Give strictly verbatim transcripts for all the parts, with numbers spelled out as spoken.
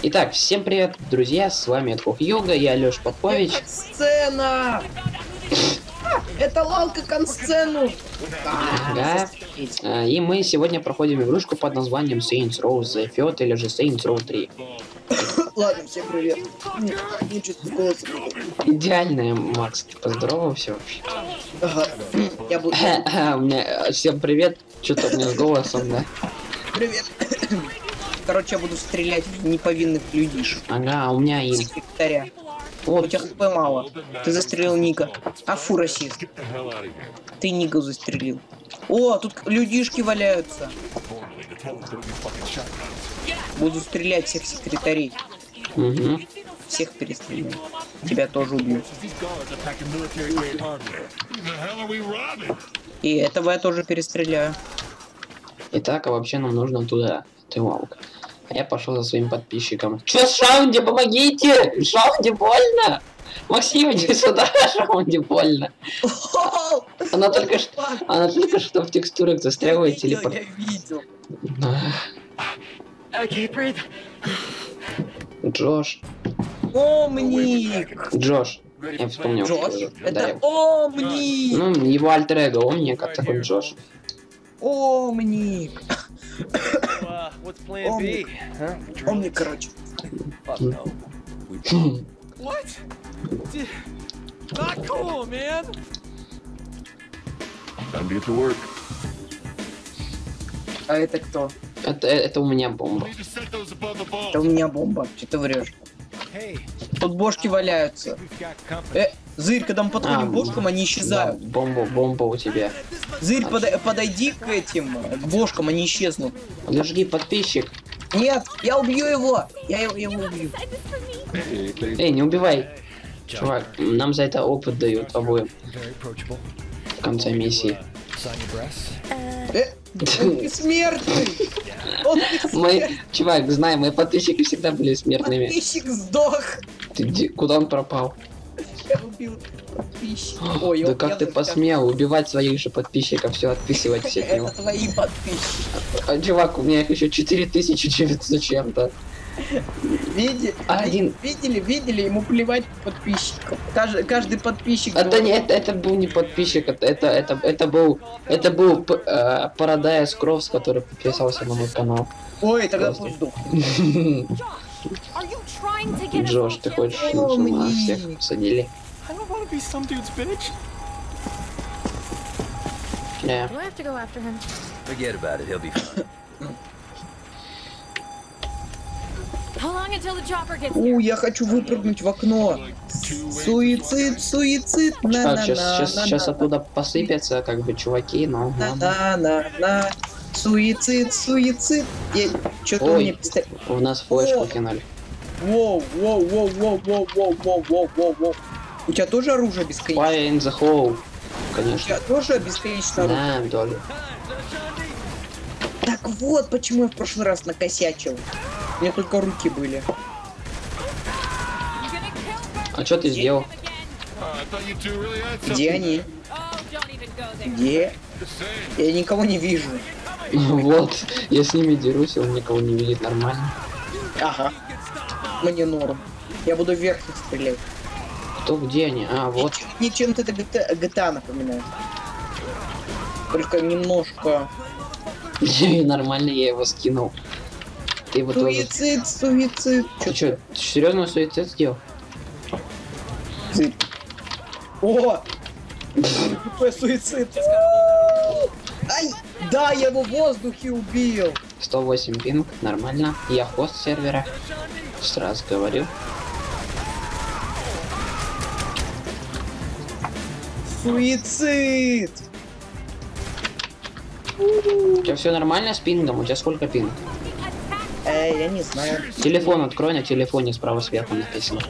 Итак, всем привет, друзья, с вами Йога, я Лёш Попович. Сцена! Это лалка консцену! Ага. И мы сегодня проходим игрушку под названием Saints Row The Third или же Saints Row три. Ладно, всем привет. Ничего с голосом. Идеальная, Макс, ты поздоровался вообще. Ага. Я буду... У меня... Всем привет, что-то у меня с голосом, да? Привет. Короче, я буду стрелять в неповинных людишек. Ага, у меня им. Секретаря. Вот. У тебя хп мало. Ты застрелил Ника. А фу, расист. Ты Ника застрелил. О, тут людишки валяются. Буду стрелять всех секретарей. Угу. Всех перестреляю. Тебя тоже убью. И этого я тоже перестреляю. Итак, а вообще нам нужно туда. Ты лалка. А я пошел за своим подписчиком. Че, Шаунди, помогите! Шаунди больно! Максим, иди сюда, Шаунди больно. Она только что, она только что в текстурах застряла и телепорт. Я видел. Джош. Омник. Джош. Я вспомнил. Джош? Это Да, я... Омник. Ну, его альтер-эго, Омник, а такой Джош. Омник. Омник. Омник, короче. А это кто? Это, это у меня бомба. Это у меня бомба. Что ты врешь? Тут бошки валяются. Э, Зырь, когда мы подходим А, к бошкам, они исчезают. Да, бомба, бомба у тебя. Зырь, подай, подойди к этим к бошкам, они исчезнут. Подожди, подписчик. Нет, я убью его. Я его, я его убью. Эй, не убивай. Чувак, нам за это опыт дают обоим. В конце миссии. Э, он бессмертный. Он Мы, бессмертный. чувак, знаем, мои подписчики всегда были смертными. Подписчик сдох. Ты где, куда он пропал? Я убил подписчика. Ой, Да он- как я ты за- посмел убивать своих же подписчиков, все отписывать от него. Это твои подписчики. А, чувак, у меня их еще четыре тысячи девятьсот чем-то. Видели, Один. видели, видели, ему плевать подписчиков. Каждый, каждый подписчик. А, да нет, это, это был не подписчик, это, это, это, это был, это был э, Paradise Кровс, который подписался на мой канал. Ой, тогда Просто. пусть сдох. Джош, ты хочешь, О, чтобы нас мне. всех посадили? Yeah. Do I have to go after him? Forget about it, he'll be fine. How long until the chopper gets У, here? я хочу выпрыгнуть в окно. Суицид, суицид. На Так, на сейчас, на сейчас, на сейчас на оттуда посыпятся, как бы, чуваки, но... на ладно. на на на. Суицид, суицид. Что-то Ой. мне пистолет. В нас флешку О. кинули. Воу, воу, воу, воу, воу, воу, воу, воу, воу, воу. У тебя тоже оружие бесконечно? Fire in the hole. У Конечно. тебя тоже бесконечно оружие? Да, доля. Так вот, почему я в прошлый раз накосячил. У меня только руки были. А что ты сделал? Где они? Где? Я никого не вижу. Вот, я с ними дерусь, и он никого не видит нормально. Ага. Мне норм. Я буду вверх их стрелять. Кто, где они? А, вот. Мне чем-то это джи ти эй джи ти эй напоминает. Только немножко. Нормально я его скинул. Ты его тоже... Суицид, суицид. Ты что, серьезно суицид сделал? Суицид. О! Какой суицид. Ай! Да, я его в воздухе убил. сто восемь пинг, нормально. Я хост сервера. Сразу говорю. Суицид. У тебя все нормально с пингом? У тебя сколько пинг? Эй, я не знаю. Телефон открой, на телефоне справа сверху написано.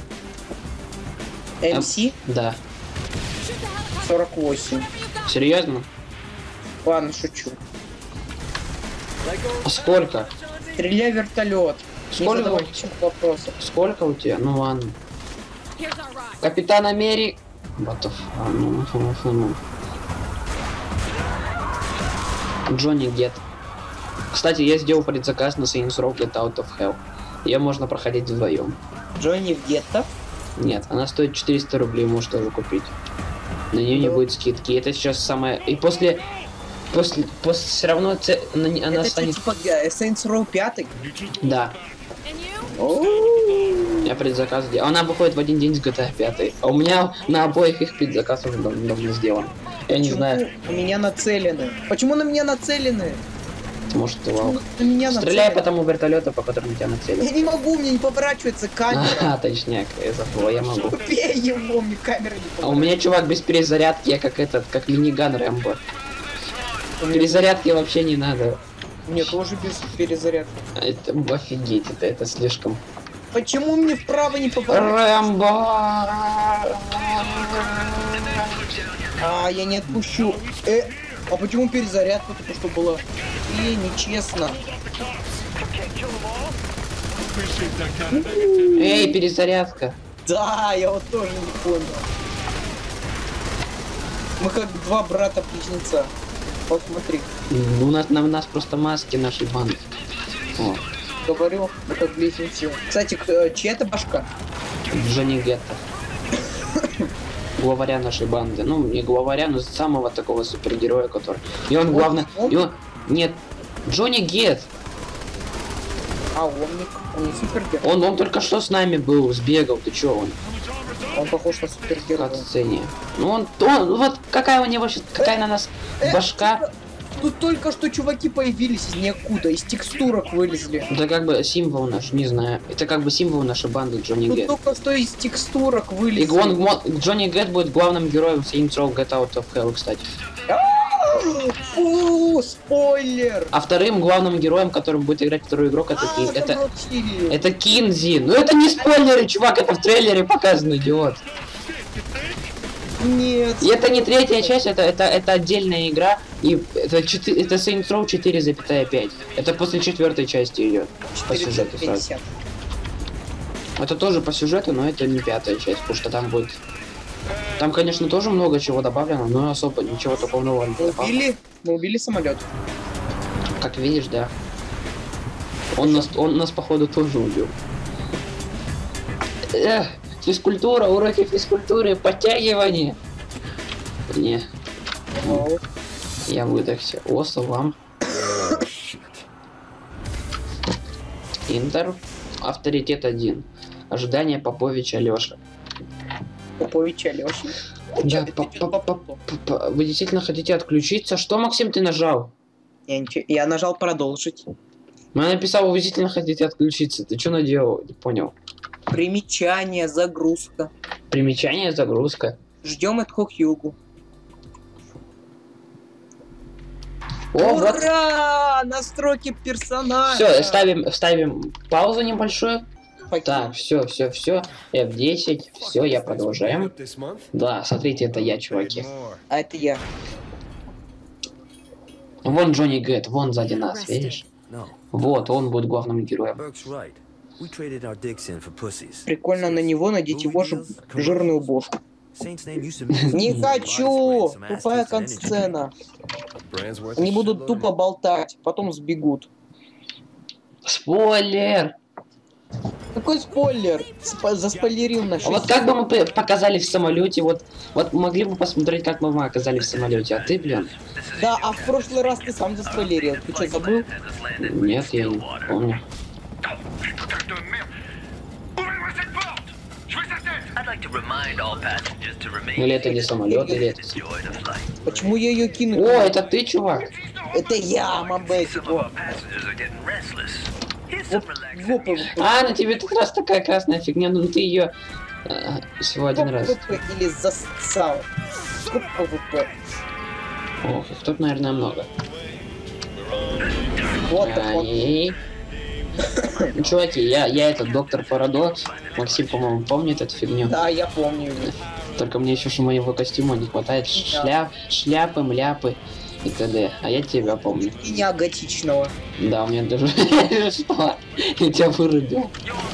эм си Да. сорок восемь. Серьезно? Ладно, шучу. А сколько? Стреляй в вертолет. Не Сколько? задавай вопросов. Сколько у тебя? Ну ладно. Here's our ride. Капитан Америк. Ботов. А, ну, ну, ну, ну. Джонни Гет. Кстати, я сделал предзаказ на Saints Row Get Out of Hell. Ее можно проходить вдвоем. Джонни в гетто? Нет, она стоит четыреста рублей, можешь тоже купить. На нее не Ну. будет скидки. Это сейчас самое... И после... После... После все равно ц... она, не- она Это станет... типа э, Saints Row пять? Да. And you? Я предзаказ делал. Она выходит в один день с джи ти эй пять. А у меня на обоих их предзаказ уже дав- давно сделан. Я не Почему знаю. на меня нацелены? Почему на меня нацелены? Может ты Почему вау. на меня Стреляй нацелены? по тому вертолету, по которому тебя нацелят. Я не могу, мне не поворачивается камера. А, точняк, я забыл, я могу. Убей его, мне камера не А у поворачивается. меня чувак без перезарядки, я как этот, как миниган Рэмбо. Перезарядки вообще не надо. Мне тоже без перезарядки. Это офигеть, это, это слишком. Почему мне вправо не поворачивается? Рэмбо! А, я не отпущу. Э, а почему перезарядка только что была? И нечестно. Эй, перезарядка! Да, я вот тоже не понял. Мы как два брата-близнеца. Вот смотри, У нас, на нас просто маски нашей банды. О, говорю, мы как близнецы. Кстати, к- чья это башка? Джонни Гетто. Главаря нашей банды. Ну, не главаря, но самого такого супергероя, который... И он, Он- главное... он? И он... Нет, Джонни Гет. А, Омник. Он не супергерой. Он, он только что с нами был, сбегал. Ты чё, он? Он похож на супергероя. От сцене. Ну он, он, вот какая у него сейчас, какая на нас Э, башка. типа, Тут только что чуваки появились из ниоткуда, из текстурок вылезли. Это как бы символ наш, не знаю. Это как бы символ нашей банды Джонни Тут Гет. только что из текстурок И вылезли. он, мо- Джонни Гет будет главным героем Saints Row Get Out of Hell, кстати. Фу, спойлер! А вторым главным героем, которым будет играть второй игрок, это, А, Ки- это, замолчи. это Кинзи. Ну это не спойлеры, чувак, это в трейлере показано, идиот. Нет. И это не третья часть, это, это, это отдельная игра. И это, четы- это Saints Row четыре пять. Это после четвертой части идет. По сюжету сразу. четыреста пятьдесят. Это тоже по сюжету, но это не пятая часть, потому что там будет... Там, конечно, тоже много чего добавлено, но особо ничего такого нового не Мы добавлено. убили, мы убили самолет. Как видишь, да. Он нас, он нас, походу, тоже убил. Эх, физкультура, уроки физкультуры, подтягивание. Не, я выдохся. Оса вам. Интер. Авторитет один. Ожидание Поповича Лёша. Попович Алёшин. Да, Ты по- чё, по- по- по- по- вы действительно хотите отключиться? Что, Максим, ты нажал? Я, ничего- я нажал продолжить. Ну, я написал, вы действительно хотите отключиться. Ты что наделал? Не понял. Примечание, загрузка. Примечание, загрузка. Ждем от Хохюгу. О, вот. Ура! Настройки персонажа. Все, ставим, ставим паузу небольшую. Покинь. Так, все, все, все. эф десять. Все, я продолжаем. Да, смотрите, это я, чуваки. А это я. Вон Джонни Гет, вон сзади нас, видишь? No, Вот, он будет главным героем. Burke's right. We traded our dicks in for pussies. Прикольно на него надеть его же жирную бошку. Saint's name used to mean Не body хочу! spray, some ass Тупая tits and energy. консцена. Brand's worth Они a будут shitload тупо of- болтать, потом сбегут. Спойлер! Какой спойлер? Спо- заспойлерил на А вот как бы мы п- показали в самолете, вот, вот могли бы посмотреть, как мы оказались в самолете, а ты, блин? Да, а в прошлый раз ты сам заспойлерил. Ты что, забыл? Нет, я не помню. Или это не самолет, или это... Почему я ее кинул? О, это ты, чувак? Это я, мамбесик. Во. Жопа его. А, на тебе тут раз такая красная фигня, ну ты ее всего один раз. ПВП или зассал. Сколько ПВП? Ох, их тут, наверное, много. Вот так вот. Ай. Ну, чуваки, я, я этот доктор Парадокс. Максим, по-моему, помнит эту фигню. Да, я помню. Только мне еще моего костюма не хватает. Шляп, шляпы, мляпы и т.д. А я тебя помню. Меня готичного. Да, у меня даже... Что? Я тебя вырубил.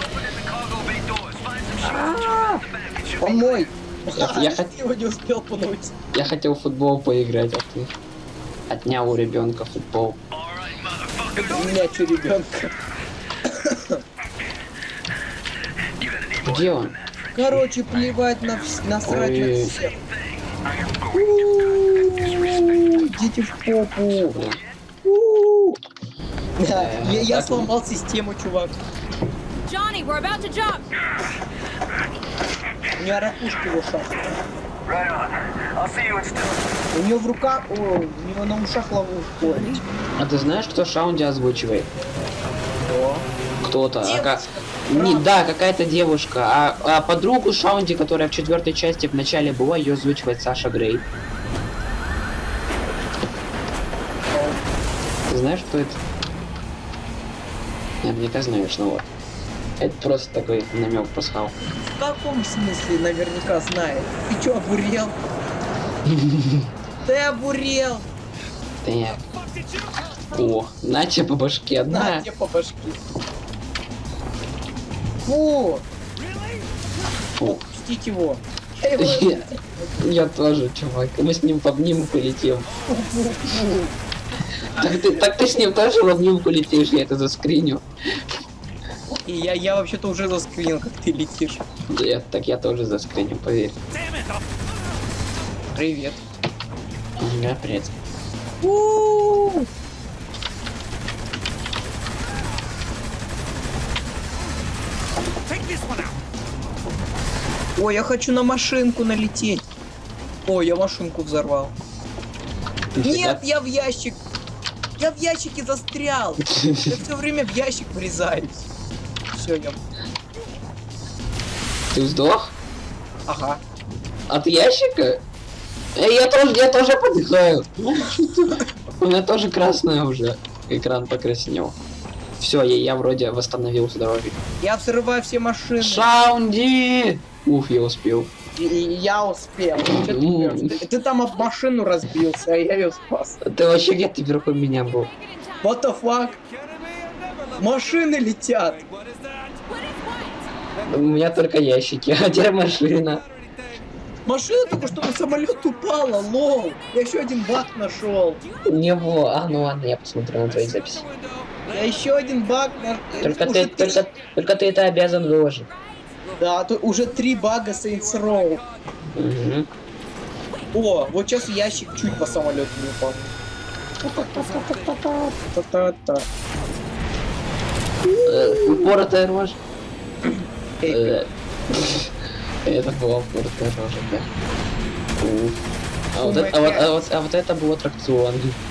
Помой. Я- я хот- его не успел пнуть. Я хотел в футбол поиграть, а ты отнял у ребенка футбол. У меня что, ребенка? Где он? Короче, плевать на вс... насрать на Ой. всех. У-у-у, идите в попу. У-у-у. Да, Э, я, я так- сломал систему, чувак. Johnny, we're about to jump. У меня ракушка в ушах. У нее в руках, о, у него на ушах ловушку. А ты знаешь, кто Шаунди озвучивает? Кто-то. А как... Девочка, Не, правда. да, какая-то девушка. А, а подругу Шаунди, которая в четвертой части в начале была, ее озвучивает Саша Грей. Ты знаешь, кто это? Наверняка знаешь, ну вот. Это просто такой намек пасхал. В каком смысле наверняка знает? Ты чё, обурел? Ты обурел? Так. О, на тебе по башке, На одна. тебе по башке. Фу! Фу. Пустить его. Я его- Я, я тоже, чувак. Мы с ним в обнимку летим. Так ты, так ты с ним тоже в обнимку летишь, я это заскриню. И я, я вообще-то уже заскринил, как ты летишь. Я, так я тоже заскриню, поверь. Привет. Ага, привет. У-у-у. Ой, я хочу на машинку налететь. Ой, я машинку взорвал. Нет, я в ящик. Я в ящике застрял. Я все время в ящик врезаюсь. Все, я... Ты сдох? Ага. От ящика? Э, Я тоже, я тоже подыхаю. У меня тоже красная уже. Экран покраснел. Все, я, я вроде восстановил здоровье. Я взрываю все машины. Шаунди! Уф, я успел. И, и я успел. Чё ты, М. ты, ты там об машину разбился, а я ее спас. Ты вообще где-то вверху меня был? What the fuck? Машины летят. У меня только ящики, а теперь машина. Машина только что на самолет упала, лол. Я еще один баг нашел. Не во. А, ну ладно, я посмотрю на твои записи. Я еще один баг нашел. Только ты, только, только ты это обязан выложить. Да, тут уже три бага Saints Row. Угу. О, вот сейчас ящик чуть по самолету не упал. Та-та-та. Э, упоротая рожь. Эй, Э, Это была упоротая рожа, да. Уф. А вот, это, а, вот, а, вот, а вот это был аттракцион.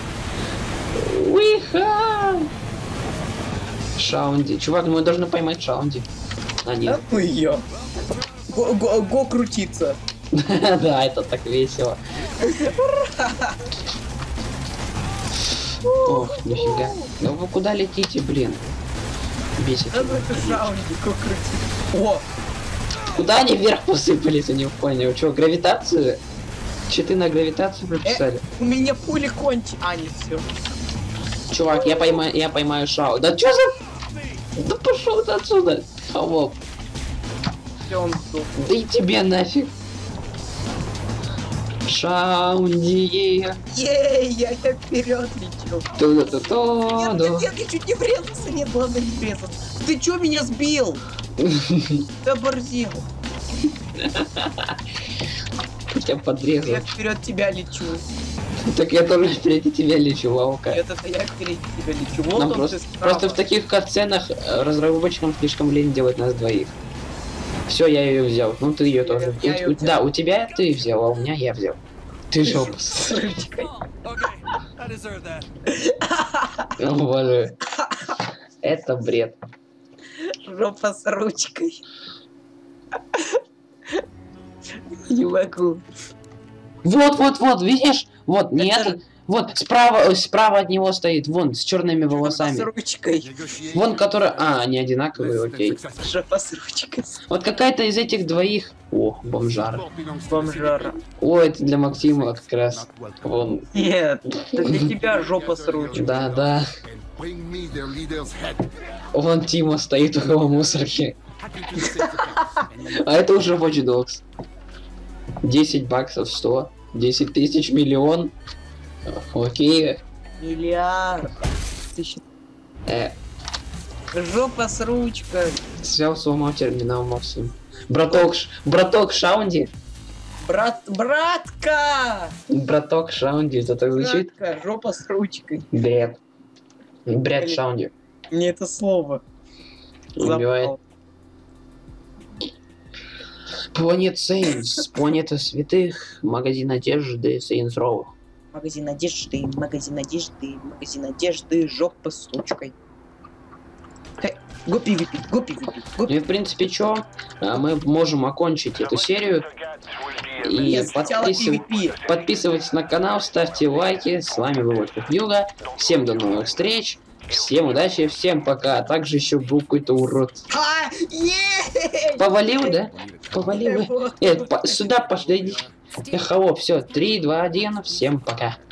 Уиха! Шаунди. Чувак, мы должны поймать Шаунди. А, Да нет. ну ее. Го, го, го крутиться. Да, это так весело. Ох, нифига. Ну вы куда летите, блин? Бесит. Да ну это Шаунди, го крутиться. О, Куда они вверх посыпались, я не понял. Чё, гравитацию? Читы на гравитацию прописали? у меня пули кончились. А, не все. Чувак, я поймаю, я поймаю Шау. Да чё за... Да пошел ты отсюда, холоп. Все, он сдох. Да и тебе нафиг. Шаунди. Ей, я, я вперед лечу. Нет, Ту-ду-ту-ту-ду. нет, нет, я чуть не врезался, нет, главное не врезаться. Ты чё меня сбил? Ты оборзел. Я подрезал. Я вперед тебя лечу. Так я тоже впереди тебя лечу, лаука. Нет, это я впереди тебя лечу. Вот Нам он просто, ты справа. просто в таких катсценах э, разработчикам слишком лень делать нас двоих. Все, я ее взял. Ну ты ее тоже. Я У- её у- взял. да, у тебя ты взял, а у меня я взял. Ты жопа. С ручкой. I deserve that. О боже. Это бред. Жопа с ручкой. Не могу. Вот, вот, вот, видишь? Вот, не Это этот. Вот, справа, ой, справа от него стоит, вон, с черными Жопа с волосами. ручкой. Вон, который... А, они одинаковые, окей. Жопа с ручкой. Вот какая-то из этих двоих... О, бомжара. Бомжара. О, это для Максима как раз. Вон. Нет, это для тебя жопа с ручкой. Да, да. Вон Тима стоит около мусорки. А это уже Watch Dogs. десять баксов, сто. десять тысяч, миллион. Окей. Миллиард. Тысяч. Э, Жопа с ручкой. Взял, сломал терминал, Максим. Браток, ш- браток Шаунди. Брат, братка! Браток Шаунди, это так звучит? Братка, жопа с ручкой. Бред. Бред Или- Шаунди. Мне это слово. Убивает. запало. Планет Saints, планета святых, магазин одежды Saints Row. Магазин одежды, магазин одежды, магазин одежды, жопа с ручкой. Хе, гупи выпить, гупи выпить, Ну гупи. и в принципе чё, а, мы можем окончить эту серию. И Нет, сначала подписыв- пи ви пи. подписывайтесь на канал, ставьте лайки. С вами был Вольф Юга. Всем до новых встреч. Всем удачи, всем пока. А также еще был какой-то урод. А, е! Повалил, да? Повалил. Вот. Э, по- сюда пошли. Эхо, все. три, два, один. Всем пока.